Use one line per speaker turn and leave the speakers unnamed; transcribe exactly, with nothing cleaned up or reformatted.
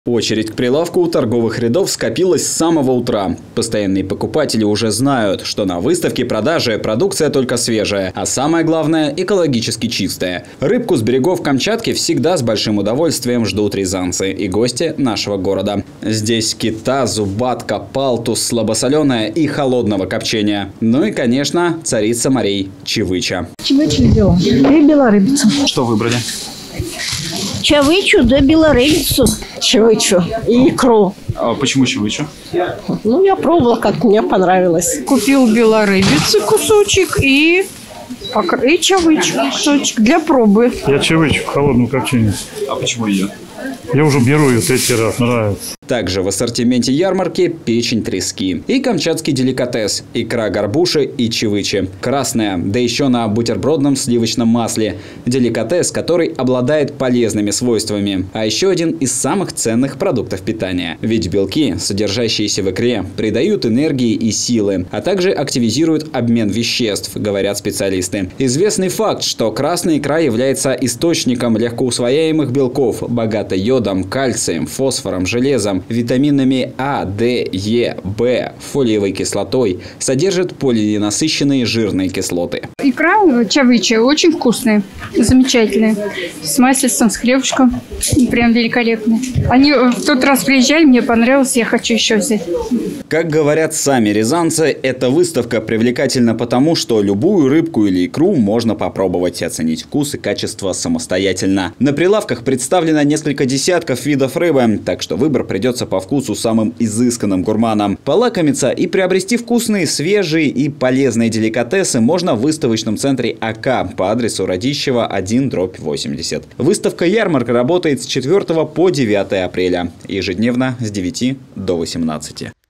Очередь к прилавку у торговых рядов скопилась с самого утра. Постоянные покупатели уже знают, что на выставке продажи продукция только свежая, а самое главное – экологически чистая. Рыбку с берегов Камчатки всегда с большим удовольствием ждут рязанцы и гости нашего города. Здесь кита, зубатка, палтус, слабосоленая и холодного копчения. Ну и, конечно, царица морей – чевыча.
Чевычу взяла и белорыбицу.
Что выбрали?
Чевычу да белорыбицу. Чевычу и икру.
А почему чевычу?
Ну, я пробовала, как мне понравилось.
Купил белорыбицы кусочек и, и чевычу кусочек для пробы.
Я чевычу в холодном копчении.
А почему ее?
Я уже беру ее третий раз, нравится.
Также в ассортименте ярмарки печень трески и камчатский деликатес – икра горбуши и чевычи. Красная, да еще на бутербродном сливочном масле. Деликатес, который обладает полезными свойствами. А еще один из самых ценных продуктов питания. Ведь белки, содержащиеся в икре, придают энергии и силы, а также активизируют обмен веществ, говорят специалисты. Известный факт, что красная икра является источником легкоусвояемых белков, богатой йодом, кальцием, фосфором, железом, витаминами А, Д, Е, В, фолиевой кислотой, содержит полиненасыщенные жирные кислоты.
Икра чевыча очень вкусная, замечательная. С маслицем, с хлебушком. Прям великолепная. Они в тот раз приезжали, мне понравилось, я хочу еще взять.
Как говорят сами рязанцы, эта выставка привлекательна потому, что любую рыбку или икру можно попробовать и оценить вкус и качество самостоятельно. На прилавках представлено несколько десятков видов рыбы, так что выбор придется по вкусу самым изысканным гурманам. Полакомиться и приобрести вкусные, свежие и полезные деликатесы можно в выставочном центре АК по адресу Радищева один дробь восемьдесят. Выставка-ярмарка работает с четвёртого по девятое апреля, ежедневно с девяти до восемнадцати.